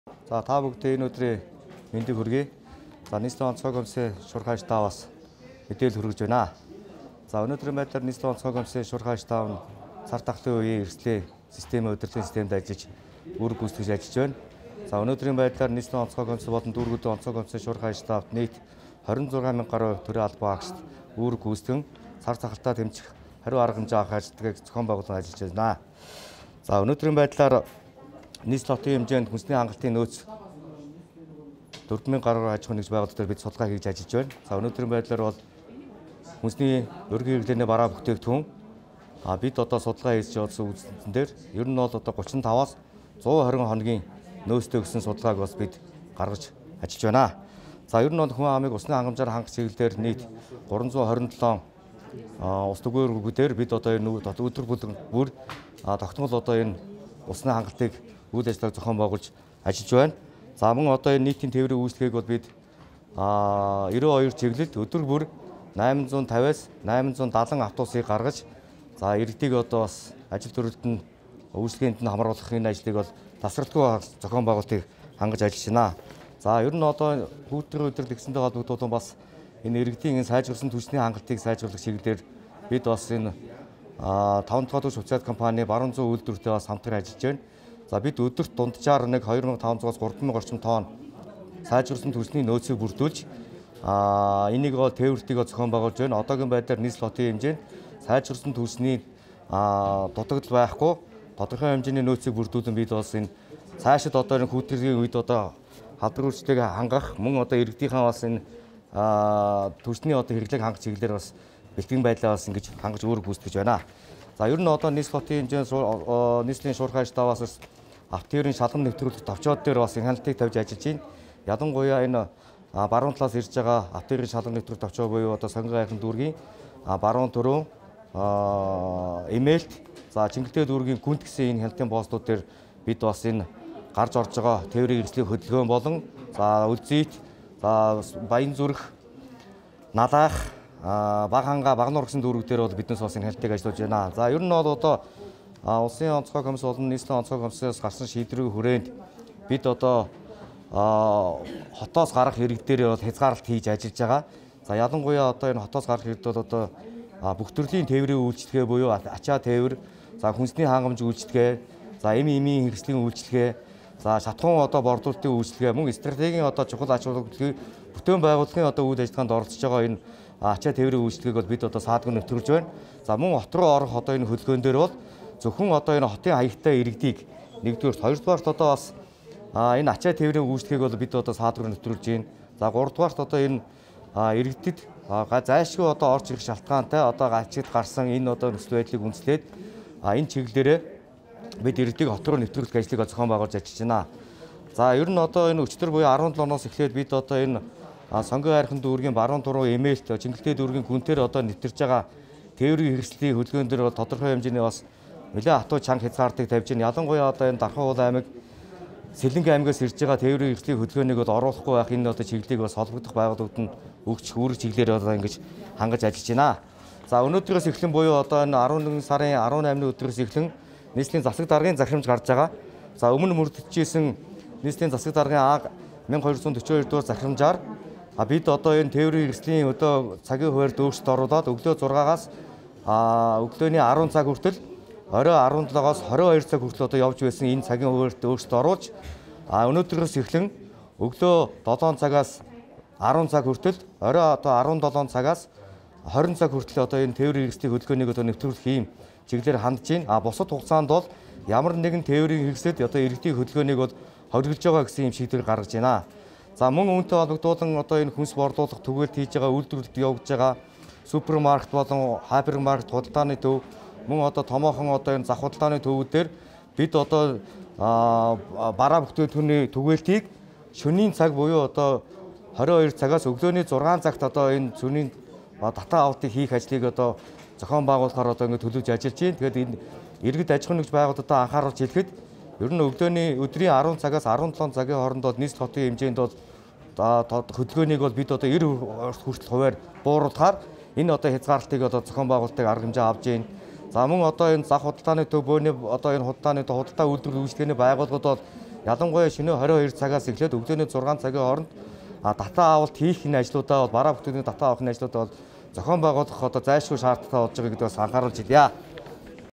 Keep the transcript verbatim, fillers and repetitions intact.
За та бүгдээ энэ өдрийн мэндийг хүргэе. За нийслэлийн онцгой комиссийн шуурхай штабаас мэдээлэл хүргэж байна. За өнөөдрийн байдлаар нийслэлийн онцгой комиссийн шуурхай штаб нь цар тахлын үеийн эрсдлийн системийн удирдлагын системд ажиллаж үүрэг гүйцэтгэж ажиллаж байна. За өнөөдрийн байдлаар нийслэлийн онцгой комисс болон дүүргүүдийн онцгой комиссийн шуурхай штабт нийт хорин зургаан мянга гаруй төрийн албан агшд үүрэг гүйцэтгэн цар тахалтаа дэмжих хариу арга хэмжээ авах ажилтгыг зохион байгуулан ажиллаж байна. За өнөөдрийн байдлаар нийслэл хотын хэмжээнд хүнсний хангалтын нөөц дөрвөн мянган гаруй аж ахуйн нэгж байгууллага дээр бид судалгаа хийж ажиллаж байна. За өнөөдрийн байдлаар бол хүнсний өргөн хэрэглээний бараа бүтээгдэхүүн а бид одоо судалгаа хийж явуулсан үзэлтэн дээр ер нь бол одоо гучин таваас зуун хорин хоногийн нөөцтэй гэсэн судалгааг бас бид гаргаж ажиллаж байна. За ер нь бол хүн амыг усны хангамжаар хангах чиглэлээр нийт гурван зуун хорин долоо ус түгээгүүдээр бид одоо энэ өдөр бүр тогтмол одоо энэ усны хангалтыг үйл ажиллагааг зохион байгуулж ажиллаж байна. За мөн одоо энэ нийтийн тээврийн үйлчлэгийг бол бид девяносто хоёр чиглэлд өдөр бүр восемь пятьдесят-аас восемь севен автобусыг гаргаж за иргэдийг одоо бас ажил төрөлд нь үйлчлэгээнд нь хамруулах энэ ажлыг бол тасралтгүй зохион байгуулалтыг хангаж ажиллаж байна. За ер нь одоо хүүтрийн удирдал гэсэнтэй холбогдуулан бас энэ иргэдийн энэ сайжруулсан түвшний хангалтыг сайжруулах чиглэлээр бид бас энэ таван дахь улс хувьцаат компани баруун зүүн үйлдвэртэй бас хамтран ажиллаж байна. За бид өдөрт дунджаар нэг хоёр мянган таван зугаас гурван мянган орчим тонн сайжруулсан түвшний нөөцийг бүрдүүлж а энийг бол тээвртийг зохион байгуулж байна. Одоогийн байдлаар нийслэл хотын хэмжээнд сайжруулсан түвшний дутагдал байхгүй тодорхой хэмжээний нөөцийг бүрдүүлэн бид бас энэ цаашид одоо энэ хүүтрийн үед одоо халдвар үйлчлэгийг хангах мөн одоо иргэдийнхээ бас энэ түвшний одоо хэрэглээг хангах чиглэлээр бас бэлтгэн байдлаа бас ингэж хангаж үүрэг гүйцэтгэж байна. За ер нь одоо нийслэл хотын хэмжээнд нийслэлийн шуурхай штабаас автоэрийн шалган нэвтрүүлэх товчоод дээр бас хяналтыг тавьж ажиллаж байна. Ялангуяа энэ баруун талаас ирж байгаа автоэрийн шалган нэвтрүүлэх товчоо буюу одоо сонгон айхан дүүргийн баруун төрөө эмээлт за Чингэлтэй дүүргийн гүнт гэсэн энэ хяналтын постууд дээр бид бас энэ гарч орж байгаа тээврийн хэрэгслийг хөдөлгөөн болон за Үлзийт за Баян зүрх Налаах баг ханга багнуур гэсэн дүүрэг дээр бол биднээс бас энэ хяналтыг ажиллаж байна. За ер нь бол одоо улсын онцгой комисс болон нийслэлийн онцгой комиссаас гарсан шийдвэрийн хүрээнд бид одоо хотоос гарах иргэдээр бол хязгаарлалт хийж ажиллаж байгаа. За ялангуяа одоо энэ хотоос гарах иргэд бол одоо бүх төрлийн тээврийн үйлчлэгээ буюу ачаа тээвэр, за хүнсний хангамж үйлчлэгээ, за эми эмийн хэрэгслийн үйлчлэгээ, за шатхуун одоо бордуулалтын үйлчлэгээ, мөн стратегийн одоо чухал ач холбогдлын бүтээн байгууллагын одоо үйл ажиллагаанд оролцож байгаа энэ ачаа тээврийн үйлчлэгийг бол бид одоо саадгүй нэвтрүүлж байна. За мөн хот руу орох одоо энэ хөдөлгөөн дээр бол зөвхөн одоо энэ хотын хаягтай иргэдийг нэгдүгээрт, хоёрдугаарт одоо бас энэ ачаа тээврийн үйлчлэгийг бол бид одоо саадгүй нэвтрүүлж байна. За гуравдугаарт одоо энэ иргэдэд зайлшгүй одоо орж ирэх шалтгаантай одоо ачид гарсан энэ одоо нөхцөл байдлыг үндэслээд энэ чиглэлээрээ бид иргэдийг хот руу нэвтрүүлэх ажлыг зохион байгуулж ажиллаж байна. За ер нь одоо энэ өчтөр буюу арван долоо оноос эхлээд бид одоо энэ сонгон айхан дүүргийн баруун туруу эмээлт Чингэлтэй дүүргийн гүнтээр одоо нэвтэрж байгаа тээврийн хэрэгслийн хөдөлгөөн дээр бол тодорхой хэмжээний бас нэлээд хатуу чанга хязгаарлалтыг тавьж байна. Ялангуяа одоо энэ Дархан уул аймаг Сэлэнг аймгаас ирж байгаа тээврийн хэрэгслийн хөдөлгөөнийг бол оруулахгүй байх энэ одоо чиглэлийг бас холбогдох байгууллагууд нь өгч үүрэг чиглэлээр одоо ингэж хангаж ажиллаж байна. За өнөөдрөөс эхлэн буюу одоо энэ арван нэгэн сарын арван наймны өдрөөс эхлэн нийслэлийн засаг даргын захирамж гарч байгаа. За өмнө мөрдөжсэн нийслэлийн засаг даргын А мянга хоёрсот төрт хоёр дугаар захирамжаар а бид одоо энэ тээврийн хэрэгслийн одоо цагийн хуваарьд өөрчлөлт оруулаад өглөө зургаагаас а өглөөний арван цаг хүртэл орой арван долоогоос хорин хоёр цаг хүртэл одоо явж байсан энэ цагийн хуваарьд өөрчлөлт оруулж а өнөөдрөөс эхлэн өглөө долоон цагаас арван цаг хүртэл орой одоо арван долоон цагаас хорин цаг хүртэл одоо энэ тээврийн хэрэгслийн хөдөлгөөнийг одоо нэвтрүүлэх юм чиглэлээр хандж байна. А бусад хугацаанд бол ямар нэгэн тээврийн хэрэгслэд одоо иргэдийн хөдөлгөөнийг бол хориглож байгаа гэсэн юм шийдвэр гаргаж байна. За мөн үүнтэй холбогдуулан одоо энэ хүнс борлуулах түгээлт хийж байгаа үйлдвэрлэлд явагдаж байгаа супермаркет болон хайпермаркет худалдааны төв мөн одоо томоохон одоо энэ зах худалдааны төвүүдээр бид одоо бараа бүтээгдэхүүний түгээлтийг шөнийн цаг буюу одоо хорин хоёр цагаас өглөөний зургаан цагт одоо энэ зүүнийн татаа авалтыг хийх ажлыг одоо зохион байгуулахаар одоо ингэ төлөвлөж ажиллаж байна. Тэгээд энэ иргэд аж ахуйн нэгж байгууллагуудаа анхааруулж хэлэхэд ер нь өглөөний өдрийн арван цагаас арван долоо цагийн хооронд бол нийслэл хотын хэмжээнд бол хөдөлгөөнийг бол бид одоо девяносто хүртэл хуваар бууруулахаар энэ одоо хязгаарлалтыг одоо зохион байгуулалтыг арга хэмжээ авж байна. За мөн одоо энэ зах худалдааны төв бөөний одоо энэ худалдааны худалдаа үйлдвэрлэл үйлчлэгээний байгууллагууд бол ялангуяа шөнө хорин хоёр цагаас эхлээд өглөөний зургаан цагийн хооронд татаа авалт хийх энэ ажлуудаа бол бараа бүтээгдэхүүн татаа авах энэ ажлуудаа бол зохион байгуулах одоо зайлшгүй шаардлагатай болж байгааг гэдэгс анхааруулж илъя.